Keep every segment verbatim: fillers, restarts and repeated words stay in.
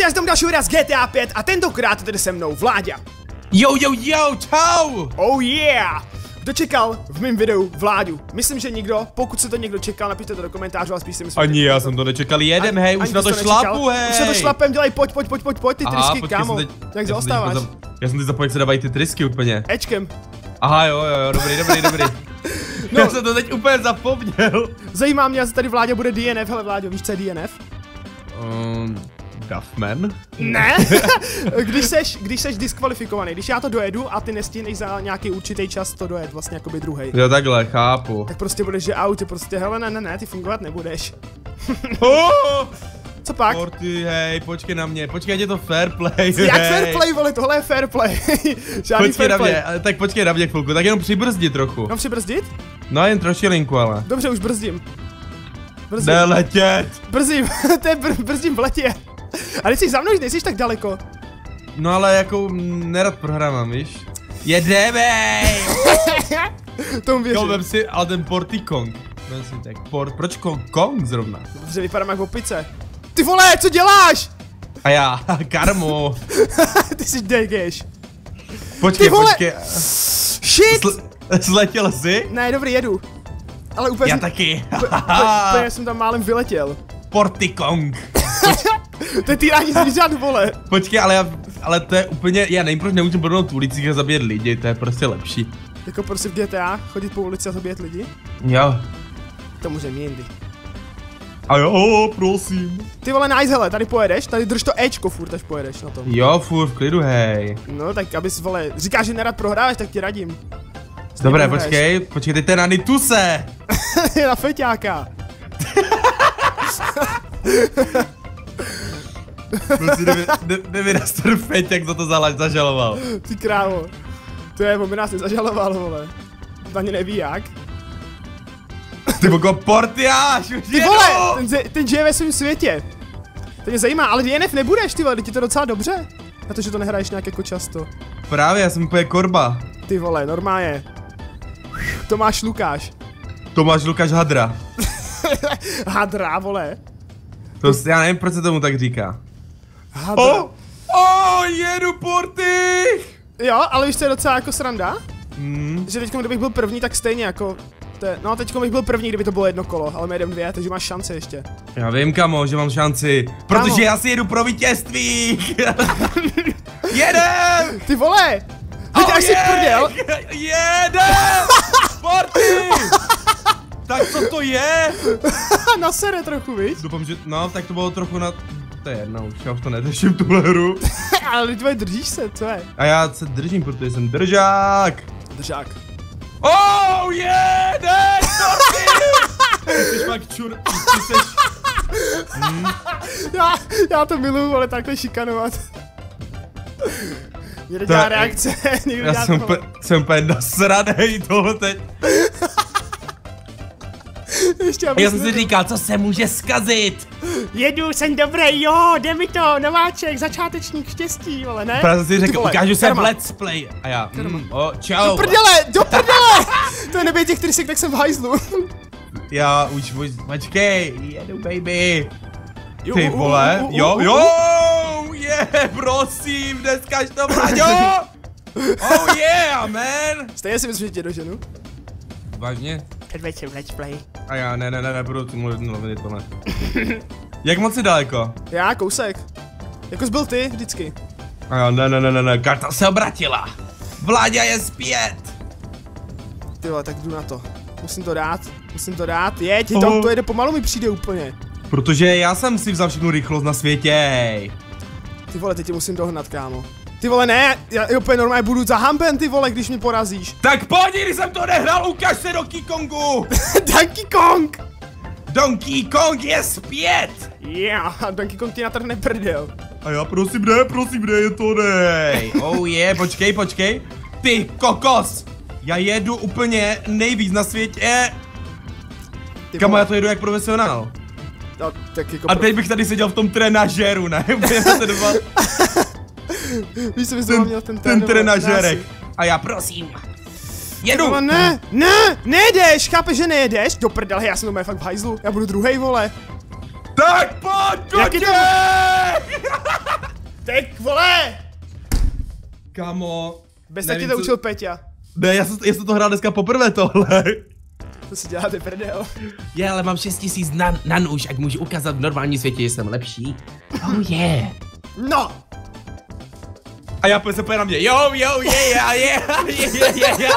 Vítám se dalšího videa z G T A pět a tentokrát tady se mnou Vláďa. Jo, jo, jo, čau! Oh yeah! Kdo čekal v mém videu Vláďu? Myslím, že nikdo. Pokud se to někdo čekal, napište to do komentářů a spíš si myslím. Ani já jsem to nečekal, jedem, hej, už na to šlapu, hej! Už na to šlapem, dělej, pojď, pojď, pojď, pojď, pojď, ty Aha, trysky, kámo. teď, Jak zaostáváš? Za, já jsem teď zapomněl, jak se dávají ty trysky úplně. Ečkem. Aha, jo, jo, jo, dobrý, dobrý, dobrý. No. Já jsem to teď úplně zapomněl. Zajímá mě, jestli tady Vláďa bude D N F, hele Vláďo, víš co je D N F? Um, Duffman? Ne, když seš, když seš diskvalifikovaný, když já to dojedu a ty nestihneš za nějaký určitý čas to dojet, vlastně jakoby druhej. Jo, takhle, chápu. Tak prostě budeš, že out, prostě, hele, ne, ne, ne, ty fungovat nebudeš. Oh! Co pak? Morty, hej, počkej na mě, počkej, je to fair play, Jak hej. fair play, vole, tohle je fair play. Žádný Počkej fair na play. mě, ale tak počkej na mě chvilku, tak jenom přibrzdit trochu. Mám přibrzdit? No jen trošilinku, ale. Dobře, už brzdím. Brzdím. Jde letět. Brzdím, to je br brzdím v letě. A teď jsi za mnou, nejsi tak daleko. No ale jako nerad prohrávám, víš? Jedeme! Tomu věřím. Vem si, ale ten Porty Kong. Vem si tak, port, proč Kong, Kong zrovna? Dobře, vypadám jak opice. Ty vole, co děláš? A já, karmo. Ty jsi degeš. Počkej, Ty vole! počkej. Shit! Sl Zletěl jsi? Ne, dobrý, jedu. Ale úplně Já jsem, taky. úplně jsem tam málem vyletěl. Porty Kong. To je týrání zvířat, vole. Počkej, ale já, ale to je úplně, já nevím, proč nemůžu podnout v ulicích a zabíjet lidi, to je prostě lepší. Jako prostě v G T A, chodit po ulici a zabíjet lidi? Jo. To můžeme jindy. A jo, prosím. Ty vole, nice, hele, tady pojedeš, tady drž to Ečko furt, až pojedeš na tom. Jo, furt v klidu, hej. No, tak abys, vole, říkáš, že nerad prohráváš, tak ti radím. Dobré, počkej, počkej, teď na Nituse. Na feťáka. Musí nevyraz ten feťák, za to zažaloval. Ty krávo. To je, on by nás nezažaloval, vole. To ani neví jak. Ty boko, Portiáš, už Ty vole, ten, ten žije ve svém světě. To mě zajímá, ale D N F nebudeš, ty vole, teď je to docela dobře. Na to, že to nehraješ nějak jako často. Právě, já jsem úplně korba. Ty vole, normálně. Tomáš Lukáš. Tomáš Lukáš Hadra. Hadra, vole. To já nevím, proč se tomu tak říká. Hadra. Oh, oh, jedu Porty! Jo, ale víš, co je docela jako sranda? Hmm. Že teď, kdybych byl první, tak stejně jako... Te, no, teď bych byl první, kdyby to bylo jedno kolo, ale my jedeme dvě, takže máš šanci ještě. Já vím, kamo, že mám šanci, protože Kamo. já si jedu pro vítězství! Jedem! Ty vole! Teď Oh, až si prdel! Jedem! Porty! Tak co to je? Na sere trochu, víš? Doufám, že, no, tak to bylo trochu na... To je jedno, už já už to nedržím tuhle hru. Ale tvoje držíš se, co je? A já se držím, protože jsem držák. Držák. Oh, jedeš, Porty! Ty jsi fakt čur, ty jsi... Hmm. Já, já to miluju, ale takhle šikanovat. Někdo To dělá je- reakce, někdo Já dělá jsem, tohle. pe, jsem úplně nasranej tohle teď. Ještě Já abys jsem si nebyl. říkal, co se může zkazit. Jedu, jsem dobrý, jo, jde mi to, nováček, začátečník štěstí, ale ne? Právě jsem si Ty řekl, vole, ukážu se v karma. let's play. A já, mm, o, čau. Do prdele, do prdele! To je nebej těch trysek, tak jsem v hajzlu. Já už, už, počkej, jedu baby. Jo, Ty u, u, vole, u, u, jo, u, jo, je, prosím, dneska to Vlaďo. Oh yeah, man. Stejně si myslím, že tě doženu. Vážně? Předveď v let's play. A já, ne, ne, ne, nebudu tu mluvit, mluvit tohle. Jak moc jsi daleko? Já, kousek. Jako jsi byl ty, vždycky. A já, ne, ne, ne, ne, ne, karta se obratila. Vláďa je zpět. Ty vole, tak jdu na to. Musím to dát, musím to dát, jeď, to, Oh. to jede pomalu, mi přijde úplně. Protože já jsem si vzal všechnu rychlost na světě. Ty vole, teď tě musím dohnat, kámo. Ty vole, ne, já úplně normálně budu zahampen, ty vole, když mě porazíš. Tak pojď, když jsem to nehrál, ukaž se Donkey Kongu! Donkey Kong! Donkey Kong je zpět! Yeah, Donkey Kong ti natrhne prdel. A já prosím ne, prosím ne, je to nej. Oh je, yeah, počkej, počkej. Ty kokos! Já jedu úplně nejvíc na světě. Ty Kamo, vole, já to jedu jak profesionál. no, tak jako A teď bych tady seděl v tom trenažéru, ne? Úplně se dva. Víš, co bys Ten, měl ten ten trenažérek. násy. A já prosím. Ty Jedu! vole, ne, ne, nejedeš, chápeš, že nejedeš? Do prdele, já jsem doma fakt v hajzlu, já budu druhej, vole. Tak pojď, Jak je to- kotě! Teď, vole! Kamo. Bez tak ti to učil Peťa. Ne, já jsem, já jsem to hrál dneska poprvé tohle. To si děláte prdel. Je, ale mám šest tisíc na, na nůž, ať můžu ukázat v normálním světě, že jsem lepší. Oh yeah. No! A já se pojď na mě, jo, jo, je, je, je, je, je, je,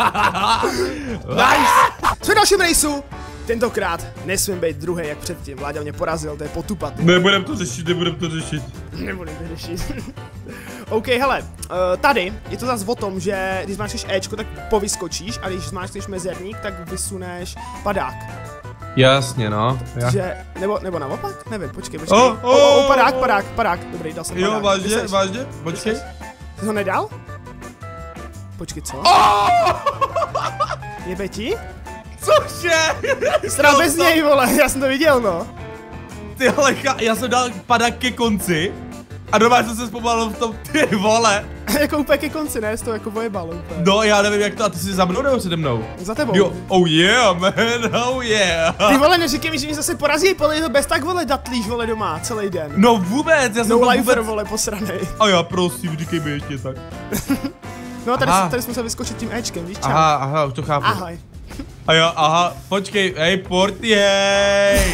Nice! Jsme v dalším rejsu. Tentokrát nesmím být druhý jak předtím. Vláďa mě porazil, to je potupat. Nebudem to řešit, nebudem to řešit. Nebudem to řešit. OK, hele, uh, tady je to zase o tom, že když zmáčkneš Ečko, tak povyskočíš a když zmáčkneš mezerník, tak vysuneš padák. Jasně, no. Ja. Že, nebo, nebo naopak? Nevím, počkej, počkej. Oh, oh, oh, oh, padák, padák, padák. Dobrý, dal jsem padák. Jo, vážně, Vyseš. vážně, počkej. Ty ho nedal? Počkej, co? Oh! Jebe ti? Cože? Strál bez něj, vole, já jsem to viděl, no. Ty ale, já jsem dal padák ke konci a doma jsem se zpomalil v tom, ty vole. Jako úplně ke konci, ne? Jsi to jako vojebalo úplně. No, já nevím jak to, a ty jsi za mnou nebo přede mnou? Za tebou. Jo, oh yeah, man, oh yeah. Ty vole, neříkej mi, že mě zase porazí, podle to bez tak, vole, datlíš, vole, doma, celý den. No vůbec, já jsem No to lifer, vůbec... vole, posranej. A já prosím, říkej mi ještě tak. No, tady, Aha. tady jsme se vyskočit tím Ečkem, víš čau. Aha, aha, už to chápu. Ahoj. A jo, aha, počkej, hej, Porty, hej.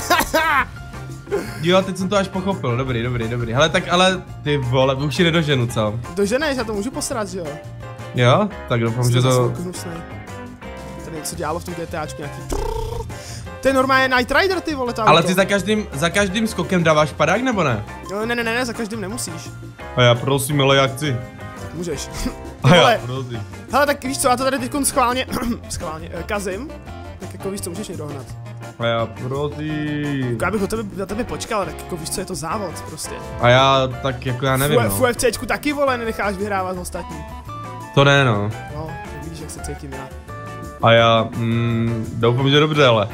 Jo, teď jsem to až pochopil, dobrý, dobrý, dobrý. Hele, tak ale, ty vole, už ji nedoženu, co? Doženeš, já to můžu posrat, že jo? Jo? Tak doufám, že to... Tady něco dělalo v tom GTAčku nějaký... To je normálně Night Rider, ty vole, tam. Ale ty za každým, za každým skokem dáváš padák, nebo ne? No, ne, ne, ne, ne, za každým nemusíš. A já prosím, ale já chci. Tak můžeš. A já Hele, prosím. hele, tak víš co, já to tady teď schválně, schválně, eh, kazím. Tak jako víš co, můžeš mě dohnat. A já prosím. Já bych o tebe, na tebe počkal, tak jako víš co, je to závod prostě. A já tak jako já nevím, V no. UFCčku taky, vole, nenecháš vyhrávat ostatní. To ne, no. No, tak vidíš, jak se cítím já. A já, mm, doufám, že dobře, ale.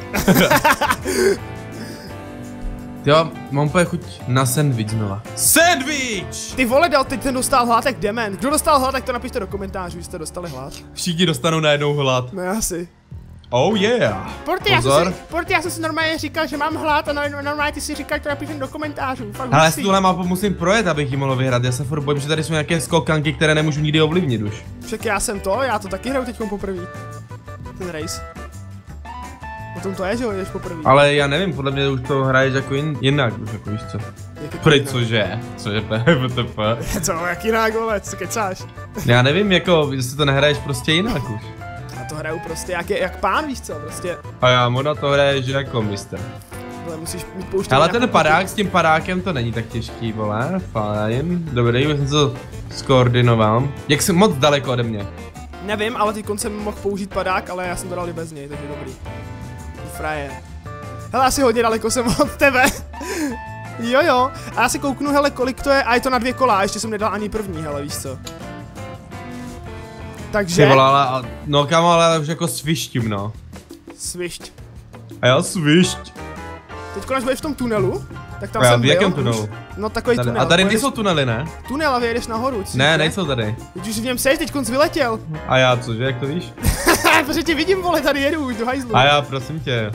Jo, mám úplně chuť na sandwich znova. Sandwich! Ty vole, dal, teď ten dostal hlad jak dement. Kdo dostal hlad, tak to napište do komentářů, že jste dostali hlad. Všichni dostanou najednou hlad. No asi. Oh yeah. Porty, já, Pozor. jsem si, Porty, já jsem si normálně říkal, že mám hlad a normálně ty si říkal, že to napišem do komentářů. Fakt Ale já hustý. si tuhle mapu musím projet, abych ji mohl vyhrát. Já se furt bojím, že tady jsou nějaké skokanky, které nemůžu nikdy ovlivnit už. Však já jsem to, já to taky hraju teďkom poprvé. Ten race. O tom to je, že ho jdeš poprvé. Ale já nevím, podle mě už to hraješ jako jin, jinak, už jako víš co. Prej, cože? Cože to je V T P? Co, jak jinak, vole, co kecáš? Já nevím, jako, jestli to nehraješ prostě jinak už. Já to hraju prostě jak, jak pán, víš co, prostě. A já Mona to hraješ jako mistr. Ale musíš mít pouštět. Ale ten padák s tím padákem to není tak těžký, vole, fajn. Dobrý, už jsem to skoordinoval. Jak jsi moc daleko ode mě? Nevím, ale teď jsem mohl použít padák, ale já jsem to dal i bez něj, takže dobrý. Frajer. Hele, asi hodně daleko jsem od tebe. Jo jo, a já si kouknu, hele, kolik to je, a je to na dvě kola, ještě jsem nedal ani první, hele, víš co. Takže... Ty vole, ale, no kam, ale už jako svištím, no. Svišť. A já svišť. Teď až budeš v tom tunelu, tak tam A já jsem v byl. jakém už- tunelu? No takový Tady. tunel. A tady pojedeš- nejsou tunely, ne? Tunel a vyjedeš nahoru. co Ne, ne? nejsou tady. Teď už v něm seš, teď konc vyletěl. A já cože, jak to víš? Protože tě vidím, vole, tady jedu už do hajzlu. A já prosím tě.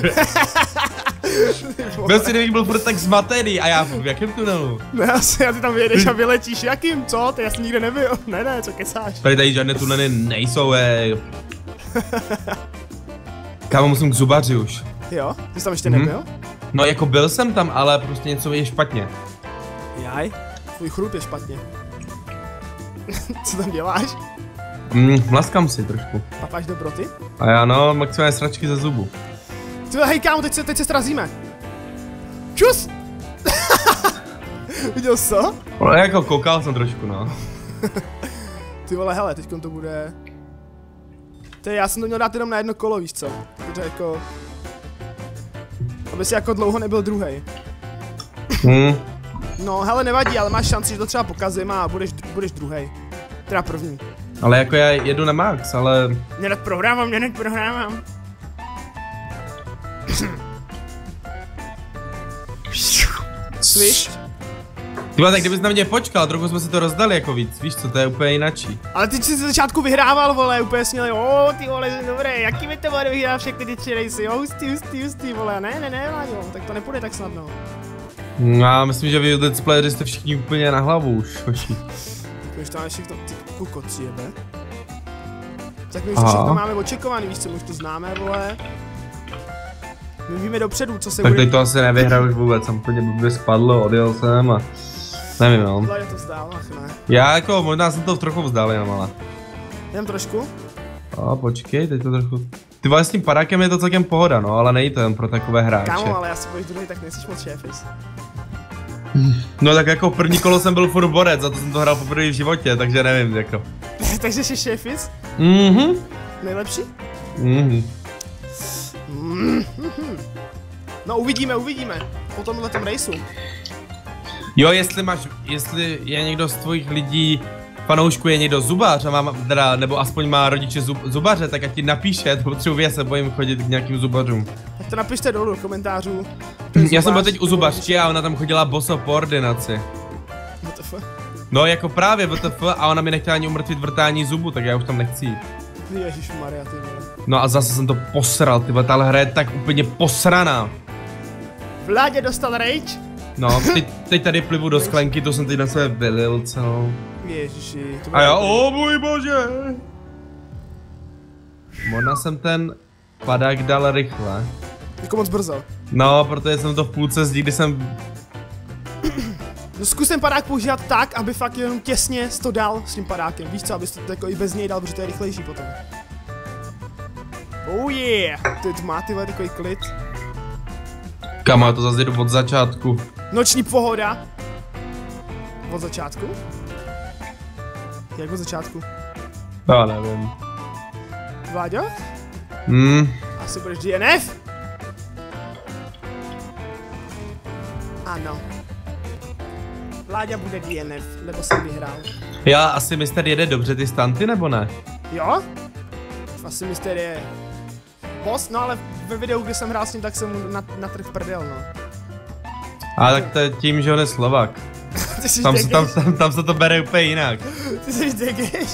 Byl si, kdybych byl furt tak zmatený a já v jakém tunelu? Ne, asi, a ty tam vyjedeš a vyletíš, jakým, co? Ty jsi nikde nebyl. Ne, ne, co kecáš. Tady tady žádné tunely nejsou, ej. Kámo, musím k zubaři už. Jo, ty jsi tam ještě Mhm. nebyl? No jako byl jsem tam, ale prostě něco je špatně. Jaj, tvůj chrup je špatně. Co tam děláš? Mm, mlaskám si trošku. Papáš dobroty? A já no, maximálně sračky ze zubu. Ty hej kámo, teď se, teď se srazíme. Čus! Viděl jsi to? Ale jako koukal jsem trošku, no. Ty vole, hele, teďkon to bude... Ty, já jsem to měl dát jenom na jedno kolo, víš co? Protože jako... Aby si jako dlouho nebyl druhej. Hmm. No, hele, nevadí, ale máš šanci, že to třeba pokazím a budeš, budeš druhej. Teda první. Ale jako já jedu na max, ale... Nerad prohrávám, nerad prohrávám. Swish. Tyba, tak kdybys na mě počkal, trochu jsme si to rozdali jako víc, víš co, to je úplně jinačí. Ale ty jsi ze začátku vyhrával, vole, úplně směli, o, ty vole, dobré, jaký by to bylo, vyhrál všechny ty tři rejsy, jo, hustý, hustý, hustý, vole, ne, ne, ne, Láďo, tak to nepůjde tak snadno. Já myslím, že vy let's playeři jste všichni úplně na hlavu už, hoši. Tak už tam je všechno, ty kukoci jebe. Tak my už to všechno máme očekovaný, víš co, my už to známe, vole. My víme dopředu, co se tak bude... teď to asi nevyhrál už vůbec, jsem úplně blbě spadlo, odjel jsem a... Nevím, no. Tohle je to vzdál, ach ne. Já jako, možná jsem to trochu vzdal jenom, ale... Jen trošku? A počkej, teď to trochu... Ty vole, s tím padákem je to celkem pohoda, no, ale není to jen pro takové hráče. Kámo, ale já si bojíš druhý, tak nejsiš moc šéfis. No tak jako první kolo jsem byl furt borec, za to jsem to hrál poprvé v životě, takže nevím, jako. Takže jsi šéfis? Mhm. Nejlepší? Mhm. Mm-hmm. No uvidíme, uvidíme. Po tomhle tom raceu. Jo, jestli máš, jestli je někdo z tvojich lidí, fanoušku je někdo zubař a má, teda, nebo aspoň má rodiče zub, zubaře, tak ať ti napíše, to potřebuji, já se bojím chodit k nějakým zubařům. Tak to napište dolů do komentářů. Já jsem byl teď u zubařky a ona tam chodila boso po ordinaci. W T F? No jako právě W T F a ona mi nechtěla ani umrtvit vrtání zubu, tak já už tam nechci jít. Ježišmarja, ty vole. No a zase jsem to posral, ty vole, tahle hra je tak úplně posraná. Vládě dostal rage? No, teď, teď tady plivu do sklenky, to jsem teď na sebe vylil celou. Ježiši, to A já, o můj bože! Možná jsem ten padák dal rychle. jako moc brzo. No, protože jsem to v půlce zdí, kdy jsem... No zkus ten padák používat tak, aby fakt jenom těsně to dal s tím padákem. Víš co, abys to jako i bez něj dal, protože to je rychlejší potom. Oh yeah! Teď má ty vole takový klid. Kam, já to zase jedu od začátku. Noční pohoda. Od začátku? Jak od začátku? Já nevím. Vláďo? Hmm. Asi budeš D N F? Ano. Vláďa bude D N F, lebo jsem vyhrál. Já asi mister jede dobře ty stanty, nebo ne? Jo? Asi mister je... Boss? No ale ve videu, kdy jsem hrál s ním, tak jsem mu natrh prdel, no. A tak to je tím, že on je Slovak. Tam, se, tam, tam, tam se to bere úplně jinak. Ty jsi degeš.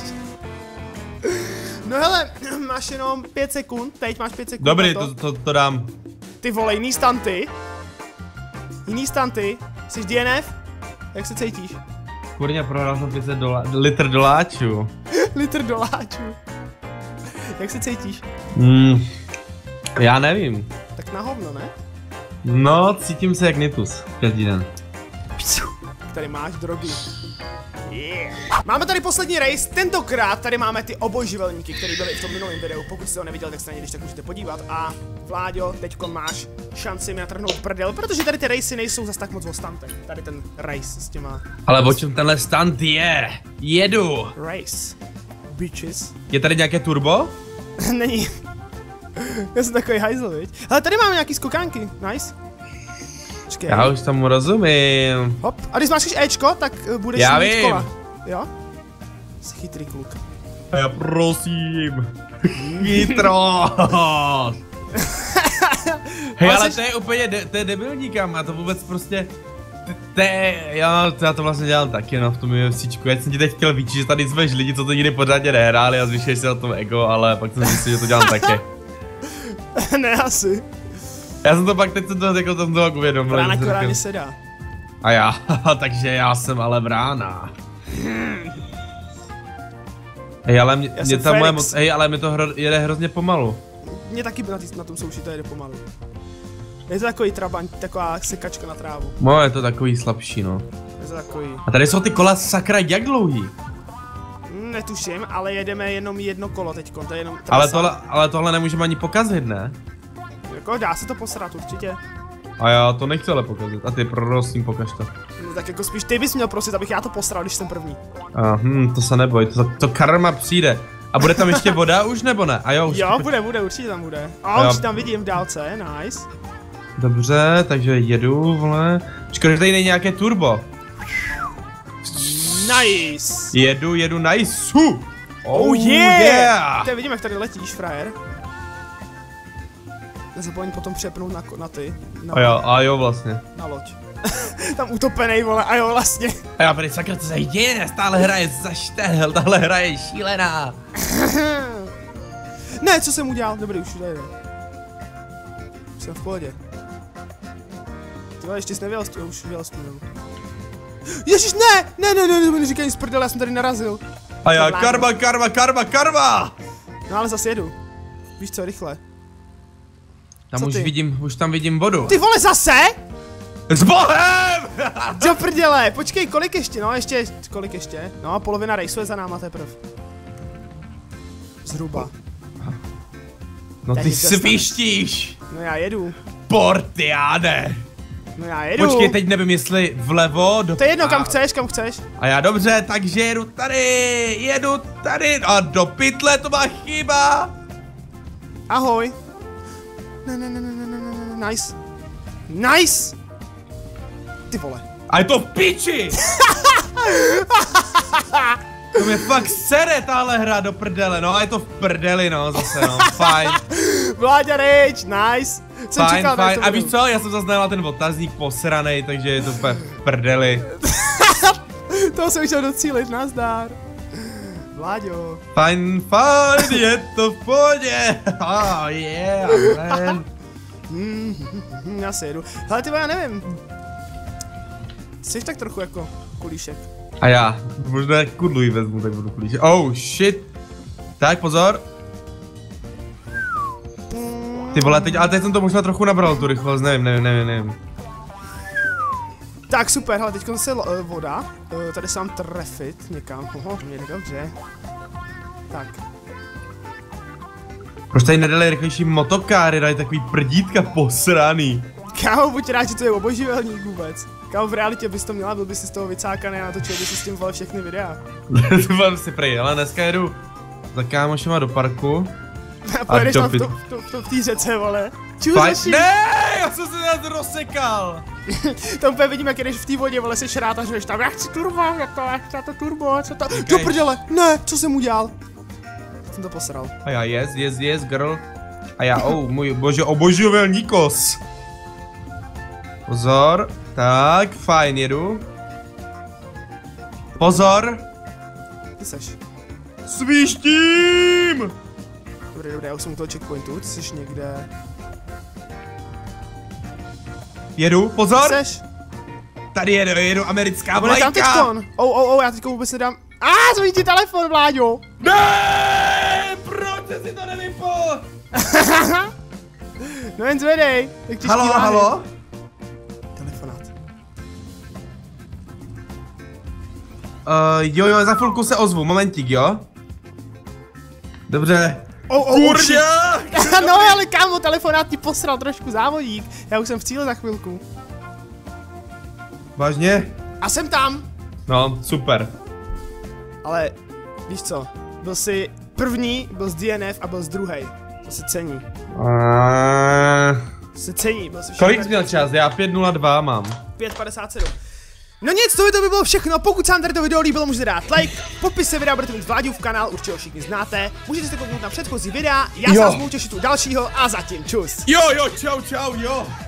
No hele, máš jenom pět sekund, teď máš pět sekund. Dobrý, to, to, to dám. Ty vole, jiný stanty. Jiný stanty. Jsi D N F? Jak se cítíš? Kurňa, prohrál jsem pět set dola litr doláčů. Litr doláčů. Jak se cítíš? Hmm, já nevím. Tak na hovno, ne? No, cítím se jak Nitus, každý den. Tady máš drogy. Yeah. Máme tady poslední race, tentokrát tady máme ty obojživelníky, které byly v tom minulém videu. Pokud jste ho neviděl, tak se na ně když tak můžete podívat. A Vláďo, teďko máš šanci mi natrhnout prdel, protože tady ty racy nejsou zas tak moc o stantech. Tady ten race s těma... Ale o čem tenhle stunt je? Jedu! Race. Bitches. Je tady nějaké turbo? Není. Já jsem takový hajzl, viď? Ale tady máme nějaký skokánky, nice. Počkej. Já už tomu rozumím. Hop, a když máš Ečko, tak uh, budeš Já mít vím. kola. Jo? Jsi chytrý kluk. Já prosím. Nitro. Hej, ale jsi... to je úplně, de, to je debilní kam, a to vůbec prostě... To je, já, to, já to vlastně dělám taky, no, v tom UFCčku. Já jsem ti teď chtěl víc, že tady zveš lidi, co to nikdy pořádně nehráli a zvyšuješ si na tom ego, ale pak jsem si že to dělám taky. Ne, asi. Já jsem to pak teď jsem to jako tam toho uvědomil. Vrána koráně se dá. A já, takže já jsem ale vrána. Hej, ale mě, mě ta moje moc, hej, ale mi to hro, jede hrozně pomalu. Mě taky na, tý, na tom souši to jede pomalu. Je to takový trabaň, taková sekačka na trávu. No, je to takový slabší, no. Je to takový. A tady jsou ty kola sakra jak dlouhý? Netuším, ale jedeme jenom jedno kolo teďko, to je jenom trasa. Ale tohle, ale tohle nemůžeme ani pokazit, ne? Jako dá se to posrat určitě. A já to nechci ale pokazit. A ty prosím, pokaž to. No tak jako spíš ty bys měl prosit, abych já to posral, když jsem první. A, hm, to se neboj, to, to karma přijde. A bude tam ještě voda už nebo ne? A jo, už. Jo, bude, bude, určitě tam bude. A už tam vidím v dálce, nice. Dobře, takže jedu, vole. Škoda, že tady není nějaké turbo. Nice. Jedu, jedu, nice. Oh, oh yeah. yeah. Teď vidím, jak tady letíš, frajer. Nezapomeň potom přepnout na, na ty. Na, a jo, a jo vlastně. Na loď. Tam utopenej, vole, a jo vlastně. A já tady sakra, co se děje, stále hraje za štel, tahle hra je šílená. Ne, co jsem udělal? Dobrý, už jde. Jsem v pohodě. vole, ještě jsi nevěl, už věl stůnem. Ježiš, ne! Ne, ne, ne, ne, ne, říkaj nic prdele, já jsem tady narazil. A já, karma, karma, karma, karma! No ale zase jedu. Víš co, rychle. Tam Co už ty? vidím, už tam vidím vodu. Ty vole, zase? S bohem! Do prdele, počkej, kolik ještě, no, ještě, kolik ještě? No, polovina rejsu je za náma teprv. Zhruba. No Tady ty dostaneš. svištíš! No já jedu. Portiáde! No já jedu. Počkej, teď nevím, jestli vlevo, do... To je jedno, kam chceš, kam chceš. A já dobře, takže jedu tady, jedu tady a do pytle, to má chyba! Ahoj. Ne, ne, ne, ne, ne, ne, ne, ne, nice. Nice! Ty vole. A je to v piči! To mě fakt sere tahle hra do prdele, no a je to v prdeli, no, zase, no, fajn. Vláďa Rage, nice. Jsem Fajn, čekal, fajn, to a budu. víš co, já jsem zaznamenal ten otazník posranej, takže je to úplně v prdeli. Toho jsem chtěl docílit, nazdar. Vláďo. Fajn, fajn, je to v pohodě. Oh yeah, man. Hmm, já se jedu. Hele, ty vole, já nevím. Jsi tak trochu jako kulíšek. A já, možná jak kudluji vezmu, tak budu kulíšet. Oh shit. Tak, pozor. Ty vole, teď, ale teď jsem to možná trochu nabral, tu rychlost, nevím, nevím, nevím, nevím. Tak super, hele, teď zase uh, voda. Uh, tady se mám trefit někam. Oho, mě jde dobře. Tak. Proč tady nedali rychlejší motokáry, dali takový prdítka posraný. Kámo, buď rád, že to je oboživelník vůbec. Kámo, v realitě bys to měla, byl bys si z toho vycákaný a natočil bys si s tím vole všechny videa. To mám si prej, ale dneska jedu za kámošema do parku. A pojedeš tam v, do to, v, to, v, to, v té řece, vole. Fajn. Čuřeši! Ne, já jsem se nás rozsekal. To úplně vidím, jak jdeš v té vodě, vole, seš rád a řeš tam, já chci turbo, jak to, jak chci to turbo, co to, Okay. do prdele, ne, co jsem udělal? Jsem to posral. A já, yes, yes, yes, girl. A já, oh, můj bože, obožovelný kos. Pozor, tak, fajn, jedu. Pozor. Ty seš. Svištím! Dobrý, dobrý, já už jsem u toho checkpointu, ty jsi někde. Jedu, Ty pozor. seš? Tady jedu, jedu americká Bude tam vlajka. teďkon. Oh, oh, oh, já teďko vůbec nedám. A, ah, zvoní ti telefon, Vláďo. Ne, proč si to nevypol? No jen zvedej. Jak těžký Halo, váhy. halo? Telefonát. Uh, jo, jo, za chvilku se ozvu, momentík, jo? Dobře. Oh, oh, oh, shit. Kurňa! No ale kámo, telefonát ti posral trošku závodík. Já už jsem v cíli za chvilku. Vážně? A jsem tam. No, super. Ale víš co, byl jsi první, byl z D N F a byl z druhej. To se cení. Uh, To se cení, byl jsi kolik jsi měl čas? Já pět nula dva mám. pět padesát sedm. No nic, to by, to by bylo všechno. Pokud se vám tady to video líbilo, můžete dát like. V popise videa budete mít Vláďův kanál, určitě ho všichni znáte. Můžete se kouknout na předchozí videa. Já se Jo. vás budu těšit u dalšího a zatím čus. Jo, jo, čau, čau, jo.